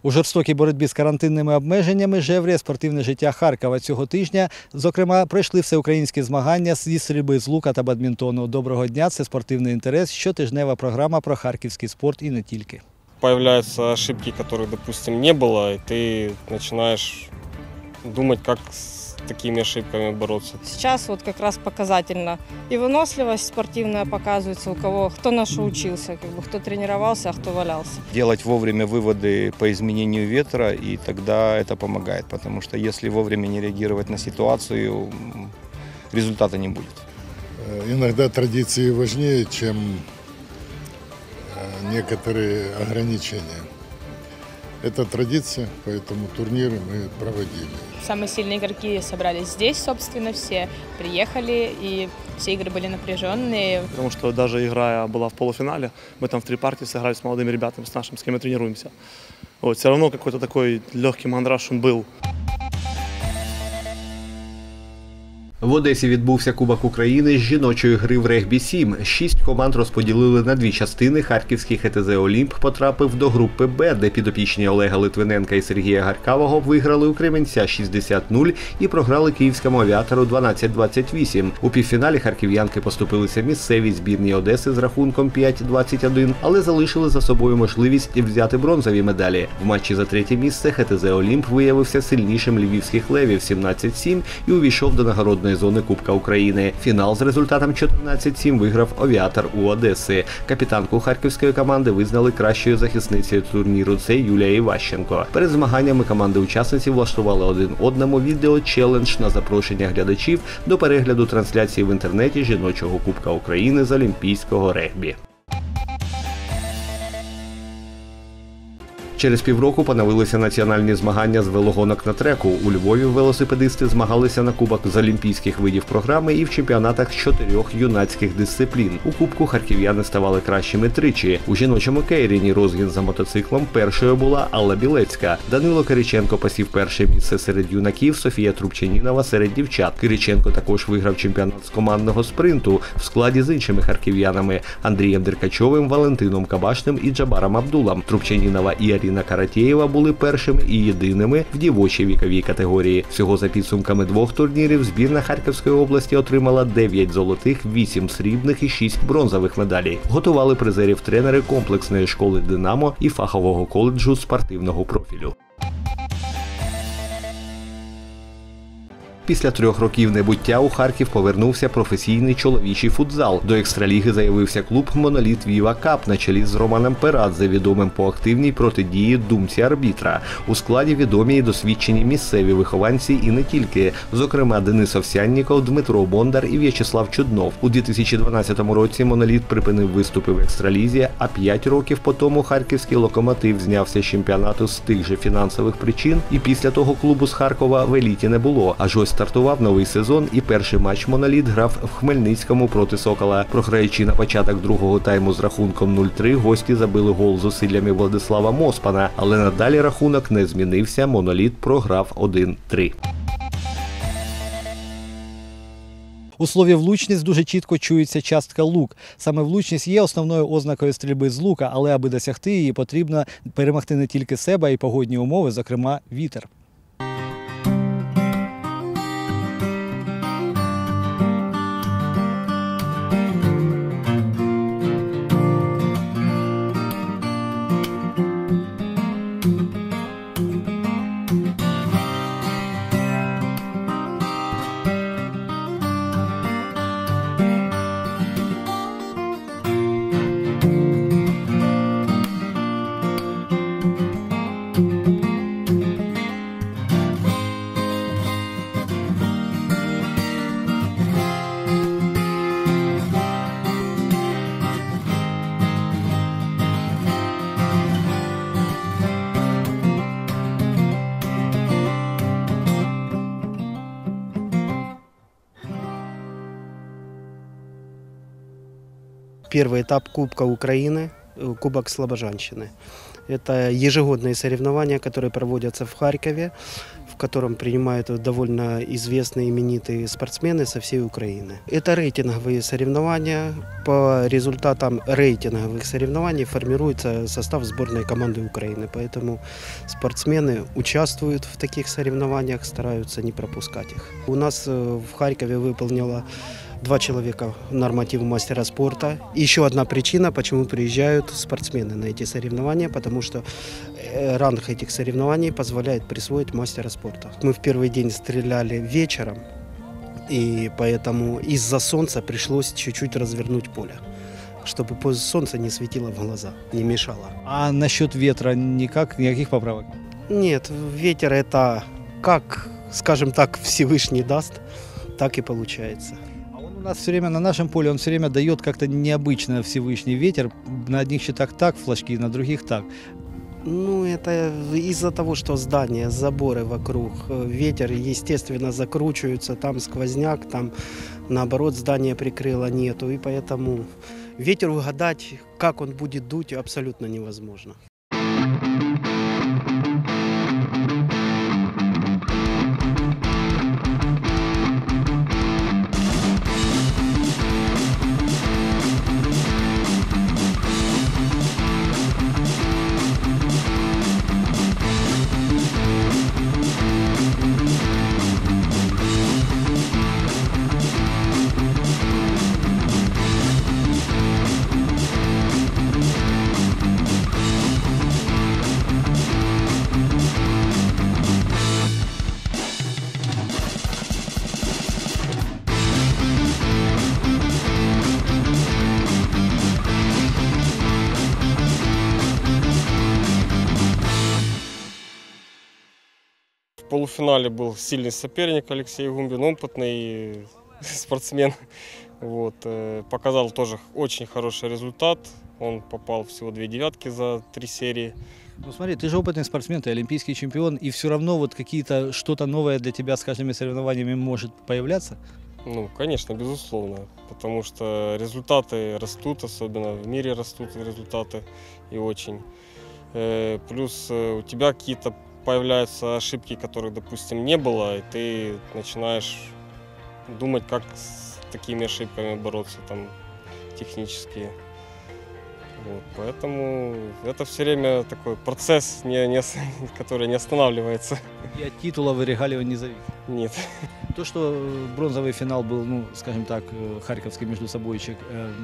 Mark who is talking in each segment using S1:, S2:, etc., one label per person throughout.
S1: У жорстокій боротьбі з карантинними обмеженнями жевріє спортивне життя Харкова. Цього тижня, зокрема, пройшли всеукраїнські змагання зі стрільби з лука та бадмінтону. Доброго дня, це «Спортивний інтерес», щотижнева програма про харківський спорт і не тільки.
S2: Появляются ошибки, которых, допустим, не было, и ты начинаешь думать, как с такими ошибками бороться.
S3: Сейчас вот как раз показательно. И выносливость спортивная показывается, у кого, кто на что учился, кто тренировался, а кто валялся.
S4: Делать вовремя выводы по изменению ветра, и тогда это помогает, потому что если вовремя не реагировать на ситуацию, результата не будет.
S5: Иногда традиции важнее, чем некоторые ограничения. Это традиция, поэтому турниры мы проводили.
S6: Самые сильные игроки собрались здесь, собственно, все приехали, и все игры были напряженные.
S7: Потому что даже игра была в полуфинале, мы там в 3 партии сыграли с молодыми ребятами, с нашими, с кем мы тренируемся. Вот, все равно какой-то такой легкий мандраж он был.
S8: В Одесі відбувся Кубок України з жіночої гри в регбі-7. 6 команд розподілили на 2 частини. Харківський ХТЗ «Олімп» потрапив до групи «Б», де підопічні Олега Литвиненка і Сергія Гаркавого виграли у Кременця 60-0 і програли київському «Авіатору» 12-28. У півфіналі харків'янки поступилися місцевій збірній Одеси з рахунком 5-21, але залишили за собою можливість взяти бронзові медалі. В матчі за 3-є місце ХТЗ «Олімп» виявився сильнішим львівських левів 17-7 і увійшов до нагородної зони Кубка України. Фінал з результатом 14-7 виграв «Авіатор» у Одеси. Капітанку харківської команди визнали кращою захисницею турніру. Це Юлія Іващенко. Перед змаганнями команди-учасниці влаштували один одному відео-челендж на запрошення глядачів до перегляду трансляції в інтернеті жіночого Кубка України з олімпійського регбі. Через півроку поновилися національні змагання з велогонок на треку. У Львові велосипедисти змагалися на кубок з олімпійських видів програми і в чемпіонатах з 4 юнацьких дисциплін. У кубку харків'яни ставали кращими тричі. У жіночому кейріні розгін за мотоциклом першою була Алла Білецька. Данило Кириченко посів перше місце серед юнаків, Софія Трубчанінова серед дівчат. Кириченко також виграв чемпіонат з командного спринту в складі з іншими харків'янами – Андрієм Деркачовим, Валентином Кабашним і Джабаром Абдулом. Трубчанінова і Аріна Каратєєва були першими і єдиними в дівочій віковій категорії. Всього за підсумками 2 турнірів збірна Харківської області отримала 9 золотих, 8 срібних і 6 бронзових медалей. Готували призерів тренери комплексної школи «Динамо» і фахового коледжу спортивного профілю. Після 3 років небуття у Харків повернувся професійний чоловічий футзал. До екстраліги заявився клуб «Моноліт Віва Кап» на чолі з Романом Перадзе, відомим по активній протидії думці арбітра. У складі відомі і досвідчені місцеві вихованці і не тільки. Зокрема, Денис Овсянніков, Дмитро Бондар і В'ячеслав Чуднов. У 2012 році «Моноліт» припинив виступи в екстралізі, а 5 років по тому харківський «Локомотив» знявся з чемпіонату з тих же фінансових причин, і після того клубу з Харкова в еліті не було. Аж ось стартував новий сезон, і перший матч «Моноліт» грав в Хмельницькому проти «Сокола». Програючи на початок другого тайму з рахунком 0-3, гості забили гол зусиллями Владислава Моспана, але надалі рахунок не змінився, «Моноліт» програв 1-3.
S1: У слові «влучність» дуже чітко чується частка «лук». Саме влучність є основною ознакою стрільби з лука, але аби досягти її, потрібно перемогти не тільки себе, а й погодні умови, зокрема вітер.
S9: Первый этап Кубка Украины, Кубок Слобожанщины. Это ежегодные соревнования, которые проводятся в Харькове, в котором принимают довольно известные именитые спортсмены со всей Украины. Это рейтинговые соревнования. По результатам рейтинговых соревнований формируется состав сборной команды Украины. Поэтому спортсмены участвуют в таких соревнованиях, стараются не пропускать их. У нас в Харькове выполнило 2 человека норматив мастера спорта. Еще одна причина, почему приезжают спортсмены на эти соревнования, потому что ранг этих соревнований позволяет присвоить мастера спорта. Мы в первый день стреляли вечером, и поэтому из-за солнца пришлось чуть-чуть развернуть поле, чтобы солнце не светило в глаза, не мешало.
S1: А насчет ветра никаких поправок?
S9: Нет, ветер это как, скажем так, Всевышний даст, так и получается.
S1: У нас все время на нашем поле, он все время дает как-то необычно Всевышний ветер. На одних счетах так флажки, на других так.
S9: Ну, это из-за того, что здания, заборы вокруг, ветер, естественно, закручиваются, там сквозняк, там, наоборот, здание прикрыло, нету. И поэтому ветер угадать, как он будет дуть, абсолютно невозможно.
S2: В полуфинале был сильный соперник Алексей Гумбин, опытный спортсмен. Вот, показал тоже очень хороший результат. Он попал всего 2 девятки за 3 серии.
S1: Ну смотри, ты же опытный спортсмен, ты олимпийский чемпион, и все равно вот что-то новое для тебя с каждыми соревнованиями может появляться?
S2: Ну, конечно, безусловно, потому что результаты растут, особенно в мире растут результаты, и очень. Плюс у тебя какие-то появляются ошибки, которых, допустим, не было, и ты начинаешь думать, как с такими ошибками бороться, там, технические. Вот, поэтому это все время такой процесс, который не останавливается.
S1: И от титулов и регалий он не зависит?
S2: Нет.
S1: То, что бронзовый финал был, ну, скажем так, харьковский между собойчик,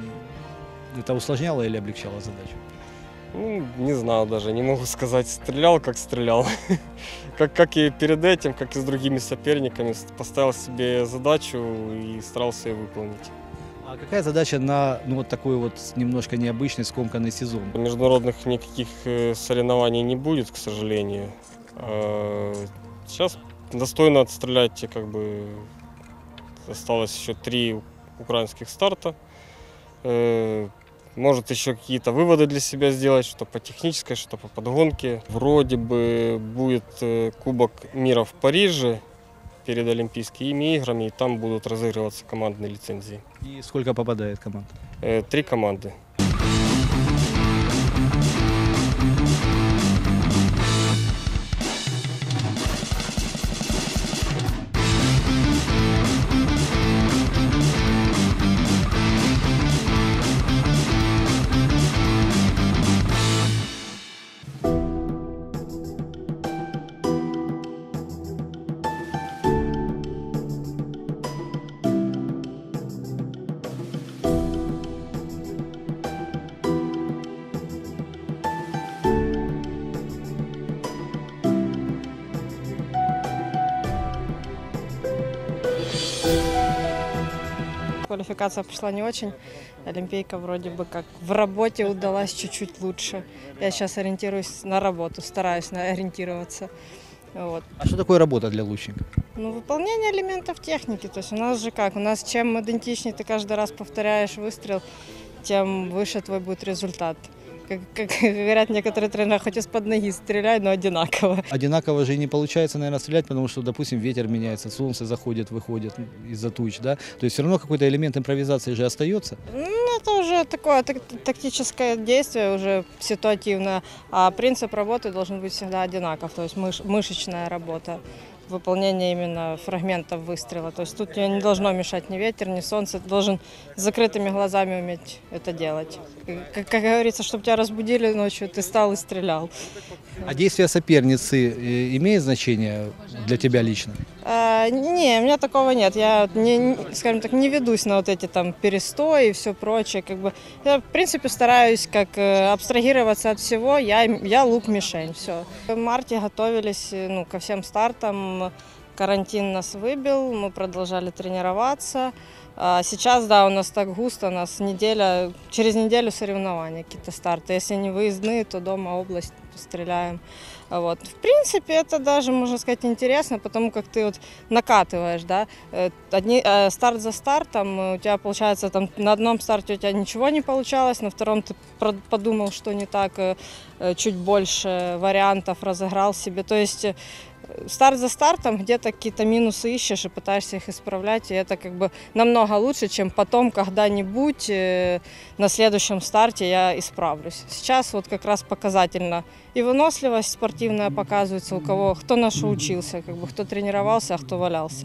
S1: это усложняло или облегчало задачу?
S2: Ну, не знаю даже, не могу сказать. Стрелял, как стрелял. Как и перед этим, как и с другими соперниками. Поставил себе задачу и старался ее выполнить.
S1: А какая задача на вот такой вот немножко необычный, скомканный сезон?
S2: Международных никаких соревнований не будет, к сожалению. Сейчас достойно отстрелять, осталось еще 3 украинских старта. Может еще какие-то выводы для себя сделать, что по технической, что по подгонке. Вроде бы будет Кубок мира в Париже перед Олимпийскими играми, и там будут разыгрываться командные лицензии.
S1: И сколько попадает команд?
S2: 3 команды.
S3: Квалификация пошла не очень. Олимпийка вроде бы как в работе удалась чуть-чуть лучше. Я сейчас ориентируюсь на работу, стараюсь ориентироваться. Вот.
S1: А что такое работа для лучника?
S3: Ну, выполнение элементов техники. То есть у нас же как? У нас чем идентичнее ты каждый раз повторяешь выстрел, тем выше твой будет результат. как говорят некоторые тренеры, хоть из-под ноги стреляй, но одинаково.
S1: Одинаково же и не получается, наверное, стрелять, потому что, допустим, ветер меняется, солнце заходит, выходит из-за туч, да? То есть все равно какой-то элемент импровизации же остается.
S3: Ну, это уже такое тактическое действие, уже ситуативное, а принцип работы должен быть всегда одинаков, то есть мышечная работа. Выполнение именно фрагментов выстрела. То есть тут тебе не должно мешать ни ветер, ни солнце. Ты должен с закрытыми глазами уметь это делать. Как говорится, чтобы тебя разбудили ночью, ты встал и стрелял.
S1: А действия соперницы имеют значение для тебя лично?
S3: Не, у меня такого нет. Я, скажем так, не ведусь на вот эти там перестои и все прочее. Я, в принципе, стараюсь абстрагироваться от всего. Я лук-мишень, все. В марте готовились ко всем стартам. Карантин нас выбил, мы продолжали тренироваться. А сейчас, да, у нас так густо, у нас через неделю соревнования, какие-то старты. Если не выездные, то дома область стреляем. Вот. В принципе, это даже, можно сказать, интересно, потому как ты накатываешь, да. Старт за стартом, у тебя получается, на одном старте у тебя ничего не получалось, на втором ты подумал, что не так, чуть больше вариантов разыграл себе. То есть старт за стартом где-то какие-то минусы ищешь и пытаешься их исправлять, и это намного лучше, чем потом когда-нибудь на следующем старте я исправлюсь. Сейчас как раз показательно и выносливость спортивная показывается у кого, кто на что учился, кто тренировался, а кто валялся.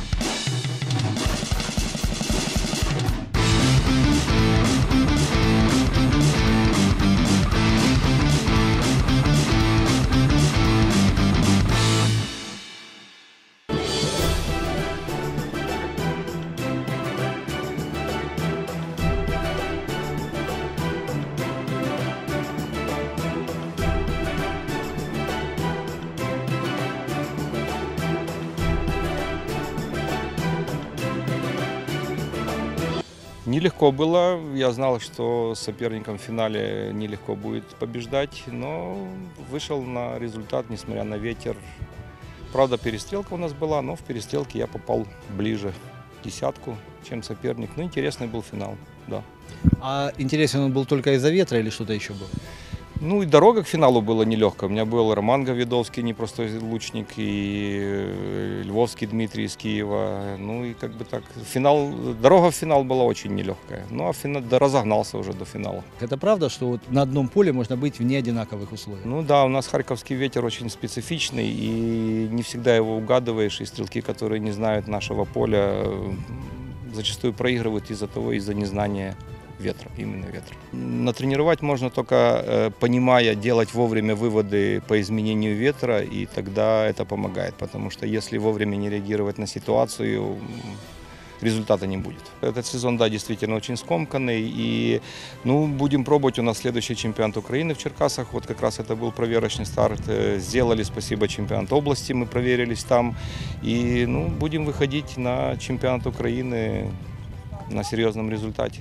S4: Нелегко было. Я знал, что соперником в финале нелегко будет побеждать, но вышел на результат, несмотря на ветер. Правда, перестрелка у нас была, но в перестрелке я попал ближе к десятку, чем соперник. Ну, интересный был финал, да.
S1: А интересен он был только из-за ветра или что-то еще было?
S4: Ну и дорога к финалу была нелегкая. У меня был Роман Гавидовский, непростой лучник, и Львовский Дмитрий из Киева. Ну и дорога в финал была очень нелегкая. Ну а разогнался уже до финала.
S1: Это правда, что на одном поле можно быть в неодинаковых условиях?
S4: Ну да, у нас харьковский ветер очень специфичный, и не всегда его угадываешь. И стрелки, которые не знают нашего поля, зачастую проигрывают из-за незнания ветра, именно ветра. Натренировать можно только, понимая, делать вовремя выводы по изменению ветра, и тогда это помогает, потому что если вовремя не реагировать на ситуацию, результата не будет. Этот сезон, да, действительно очень скомканный, и будем пробовать. У нас следующий чемпионат Украины в Черкасах, вот как раз это был проверочный старт. Сделали, спасибо, чемпионат области, мы проверились там, и будем выходить на чемпионат Украины на серьезном результате.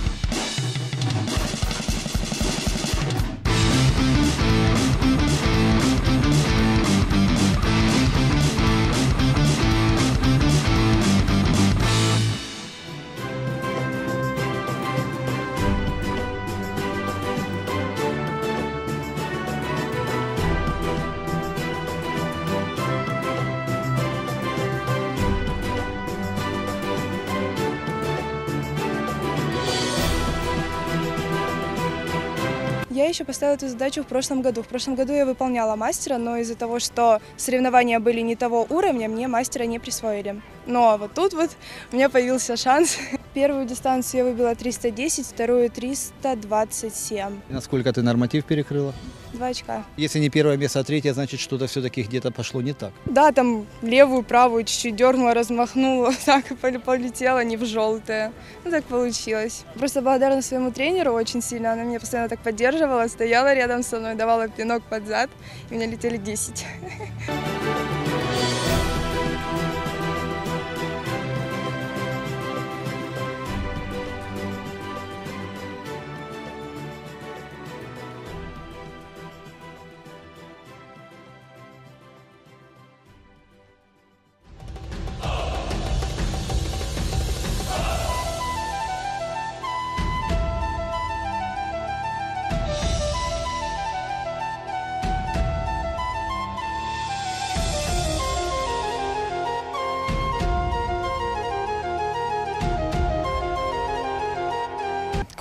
S10: Я еще поставила эту задачу в прошлом году. В прошлом году я выполняла мастера, но из-за того, что соревнования были не того уровня, мне мастера не присвоили. Но вот тут у меня появился шанс. Первую дистанцию я выбила 310, вторую 327.
S1: Насколько ты норматив перекрыла?
S10: 2 очка.
S1: Если не первое место, а третье, значит, что-то все-таки где-то пошло не так.
S10: Да, там левую, правую чуть-чуть дернула, размахнула, так и полетела не в желтое. Так получилось. Просто благодарна своему тренеру очень сильно. Она меня постоянно так поддерживала, стояла рядом со мной, давала пинок под зад, и у меня летели 10.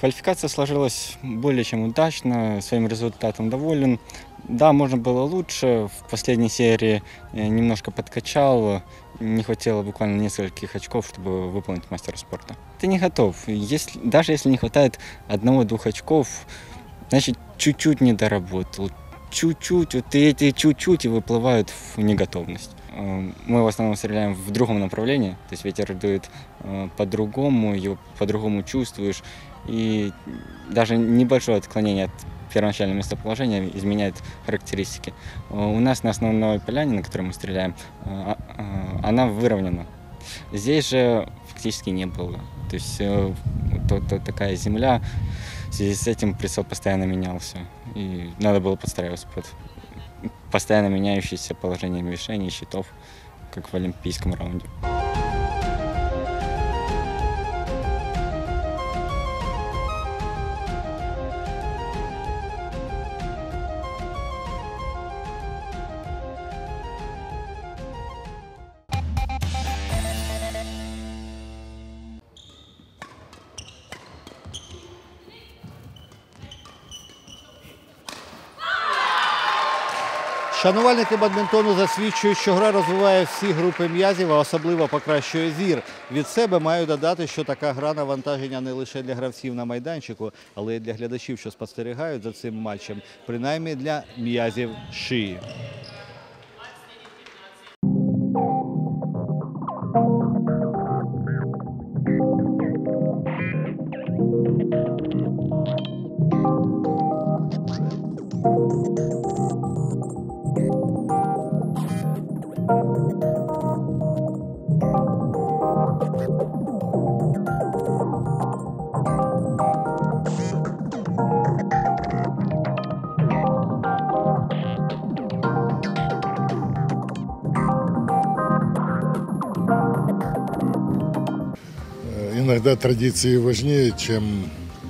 S11: Квалификация сложилась более чем удачно, своим результатом доволен. Да, можно было лучше. В последней серии немножко подкачал. Не хватило буквально нескольких очков, чтобы выполнить мастера спорта. Ты не готов. Даже если не хватает 1-2 очков, значит, чуть-чуть не доработал. Чуть-чуть, вот эти чуть-чуть и выплывают в неготовность. Мы в основном стреляем в другом направлении, то есть ветер дует по-другому, его по-другому чувствуешь. И даже небольшое отклонение от первоначального местоположения изменяет характеристики. У нас на основной поляне, на которой мы стреляем, она выровнена. Здесь же фактически не было. То есть такая земля, в связи с этим прицел постоянно менялся. И надо было подстраиваться под постоянно меняющееся положение мишеней и щитов, как в олимпийском раунде.
S1: Шанувальники бадмінтону засвідчують, що гра розвиває всі групи м'язів, а особливо покращує зір. Від себе маю додати, що така гра навантаження не лише для гравців на майданчику, але й для глядачів, що спостерігають за цим матчем, принаймні для м'язів шиї.
S5: Иногда традиции важнее, чем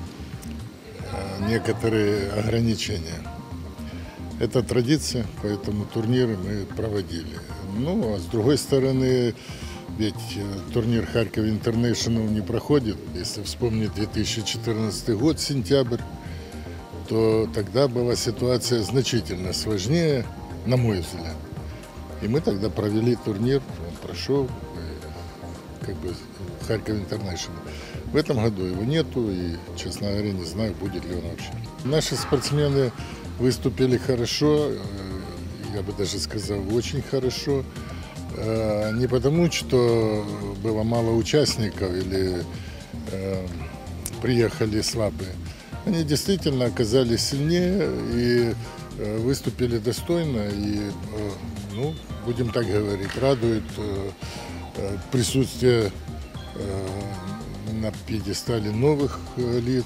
S5: некоторые ограничения. Это традиция, поэтому турниры мы проводили. Ну, а с другой стороны, ведь турнир Харьков Интернешнл не проходит. Если вспомнить 2014 год, сентябрь, то тогда была ситуация значительно сложнее, на мой взгляд. И мы тогда провели турнир, он прошел, как бы Харьков Интернешнл. В этом году его нету, и, честно говоря, не знаю, будет ли он вообще. Наши спортсмены выступили хорошо, я бы даже сказал, очень хорошо. Не потому, что было мало участников или приехали слабые. Они действительно оказались сильнее и выступили достойно. И, ну, будем так говорить, радует присутствие на пьедестале новых лиц.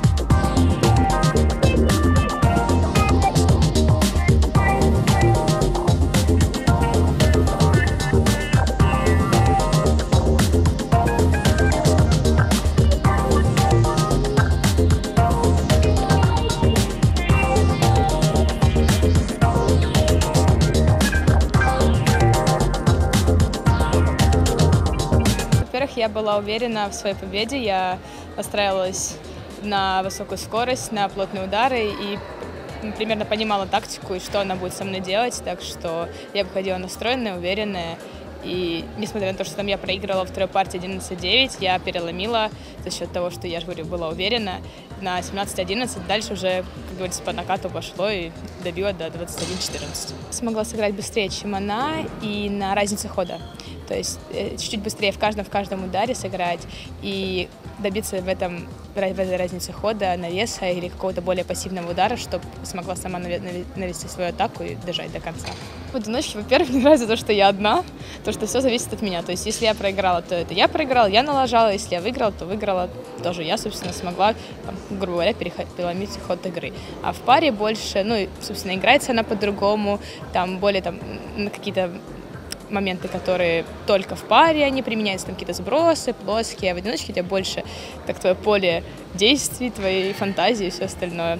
S6: Во-первых, я была уверена в своей победе, я настраивалась на высокую скорость, на плотные удары и примерно понимала тактику и что она будет со мной делать, так что я выходила настроенная, уверенная. И несмотря на то, что там я проиграла во второй партии 11-9, я переломила за счет того, что я же говорю, была уверена, на 17-11. Дальше уже, как говорится, по накату пошло и добила до 21-14. Смогла сыграть быстрее, чем она, и на разнице хода. То есть чуть-чуть быстрее в каждом ударе сыграть и добиться в этой разнице хода, навеса или какого-то более пассивного удара, чтобы смогла сама навести свою атаку и дожать до конца. В одиночке, во-первых, мне нравится то, что я одна, то, что все зависит от меня. То есть если я проиграла, то это я проиграла, я налажала, если я выиграла, то выиграла тоже я, собственно, смогла, там, грубо говоря, переломить ход игры. А в паре больше, ну, собственно, играется она по-другому, там более там какие-то моменты, которые только в паре, они применяются, там какие-то сбросы, плоские, а в одиночке у тебя больше как твое поле действий, твоей фантазии и все остальное.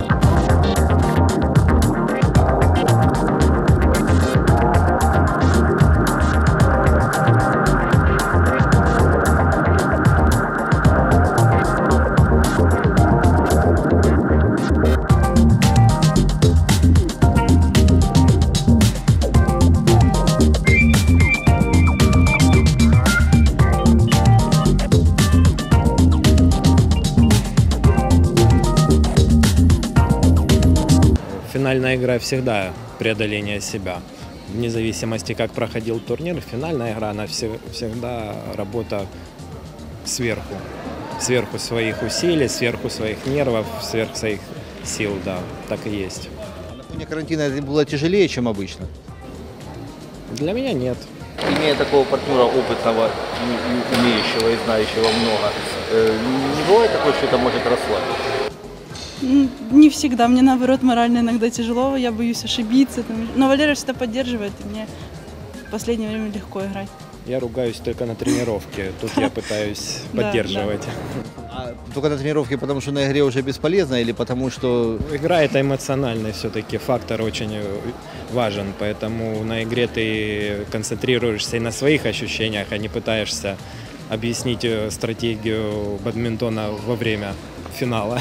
S12: финальная игра всегда преодоление себя. Вне зависимости, как проходил турнир, финальная игра, она всегда работа сверху. Сверху своих усилий, сверху своих нервов, сверху своих сил, да, так и есть.
S1: На фоне карантина это было тяжелее, чем обычно?
S12: Для меня нет.
S1: Имея такого партнера опытного, умеющего и знающего много, не бывает такого, что это может расслабить?
S13: Не всегда. Мне, наоборот, морально иногда тяжело. Я боюсь ошибиться. Но Валера всегда поддерживает, и мне в последнее время легко играть.
S12: Я ругаюсь только на тренировке. Тут я пытаюсь поддерживать.
S1: А только на тренировке, потому что на игре уже бесполезно или потому что...
S12: Игра это эмоциональный все-таки фактор очень важен, поэтому на игре ты концентрируешься и на своих ощущениях, а не пытаешься объяснить стратегию бадминтона во время финала.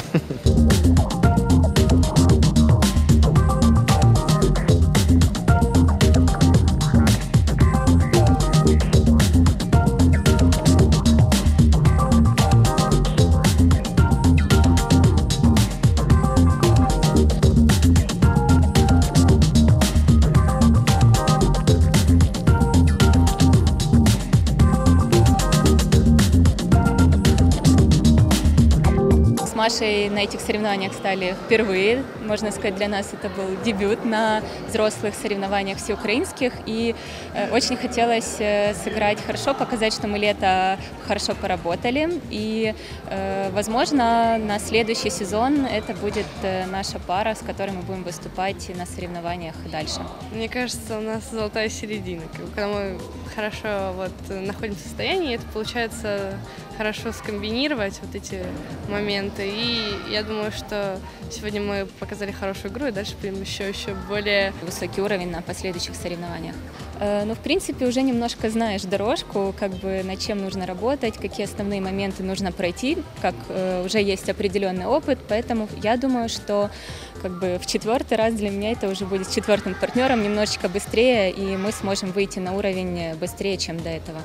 S6: С Машей на этих соревнованиях стали впервые. Можно сказать, для нас это был дебют на взрослых соревнованиях всеукраинских. И очень хотелось сыграть хорошо, показать, что мы лето хорошо поработали. И, возможно, на следующий сезон это будет наша пара, с которой мы будем выступать на соревнованиях дальше.
S14: Мне кажется, у нас золотая середина. Когда мы хорошо находимся в состоянии, это получается хорошо скомбинировать вот эти моменты. И я думаю, что сегодня мы показали хорошую игру, и дальше будем еще более
S6: высокий уровень на последующих соревнованиях. Ну, в принципе, уже немножко знаешь дорожку, над чем нужно работать, какие основные моменты нужно пройти, уже есть определенный опыт, поэтому я думаю, что в четвертый раз для меня это уже будет с четвертым партнером немножечко быстрее, и мы сможем выйти на уровень быстрее, чем до этого.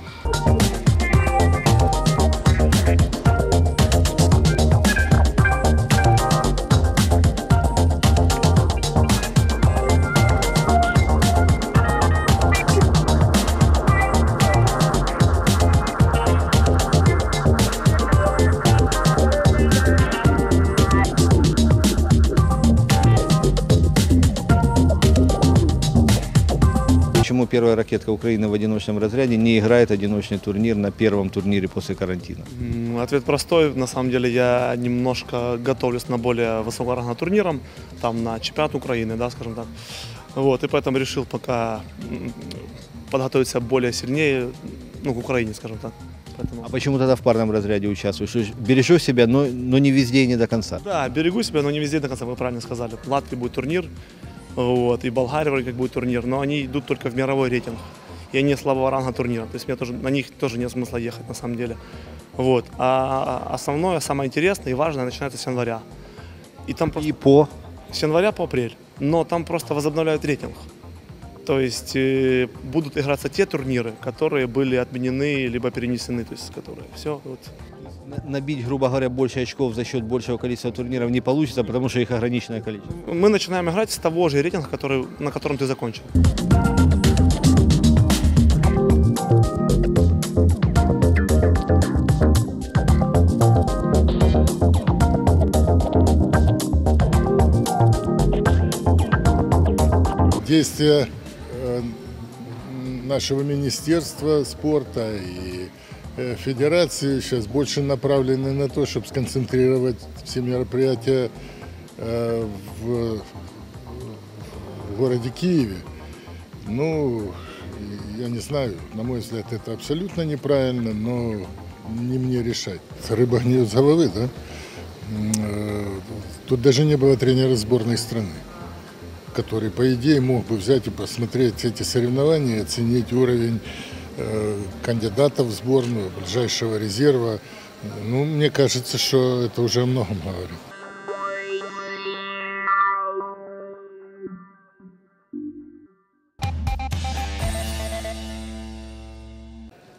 S1: Почему первая ракетка Украины в одиночном разряде не играет одиночный турнир на первом турнире после карантина?
S7: Ответ простой. На самом деле я немножко готовлюсь на более высокого ранга турнирам, там на чемпионат Украины, да, скажем так. И поэтому решил пока подготовиться более сильнее, к Украине, скажем так.
S1: А почему тогда в парном разряде участвуешь? Бережешь себя, но не везде и не до конца.
S7: Да, берегу себя, но не везде до конца, вы правильно сказали. В Латвии будет турнир. И Болгария вроде как будет турнир, но они идут только в мировой рейтинг. И они слабого ранга турнира. То есть на них тоже нет смысла ехать на самом деле. А основное, самое интересное и важное начинается с января. С января по апрель. Но там просто возобновляют рейтинг. То есть будут играться те турниры, которые были отменены либо перенесены. То есть которые все.
S1: Набить, грубо говоря, больше очков за счет большего количества турниров не получится, потому что их ограниченное количество.
S7: Мы начинаем играть с того же рейтинга, на котором ты закончил.
S5: Действия нашего Министерства спорта и Федерации сейчас больше направлены на то, чтобы сконцентрировать все мероприятия в городе Киеве. Я не знаю, на мой взгляд, это абсолютно неправильно, но не мне решать. Рыба гниет с головы, да? Тут даже не было тренера сборной страны, который, по идее, мог бы взять и посмотреть эти соревнования и оценить уровень кандидатов в сборную, ближайшего резерва. Мне кажется, что это уже о многом говорит.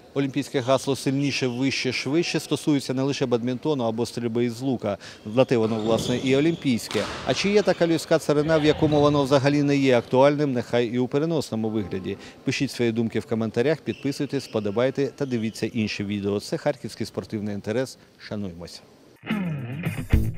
S1: Олімпійське гасло «Сильніше, вище, швидше» стосується не лише бадмінтону або стрільби із лука. На те воно, власне, і олімпійське. А чи є така людська царина, в якому воно взагалі не є актуальним, нехай і у переносному вигляді? Пишіть свої думки в коментарях, підписуйтесь, подобайте та дивіться інші відео. Це Харківський спортивний інтерес. Шануймося.